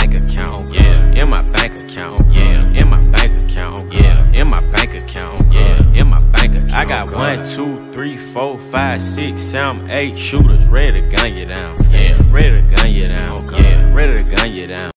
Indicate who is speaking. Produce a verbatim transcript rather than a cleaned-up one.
Speaker 1: bank account, yeah, in my bank account, yeah, in my bank account, yeah, in my bank account, yeah, in my bank account. I got one, two, three, four, five, six, seven, eight shooters ready to gun you down, yeah, ready to gun you down, yeah, ready to gun you down.